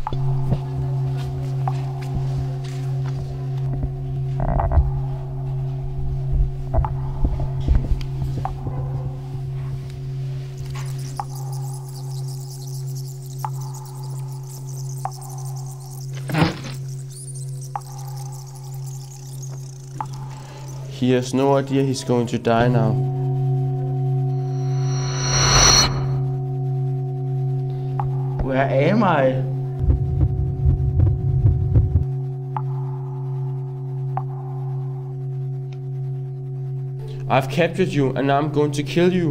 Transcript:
He has no idea he's going to die now. Where am I? I've captured you and now I'm going to kill you.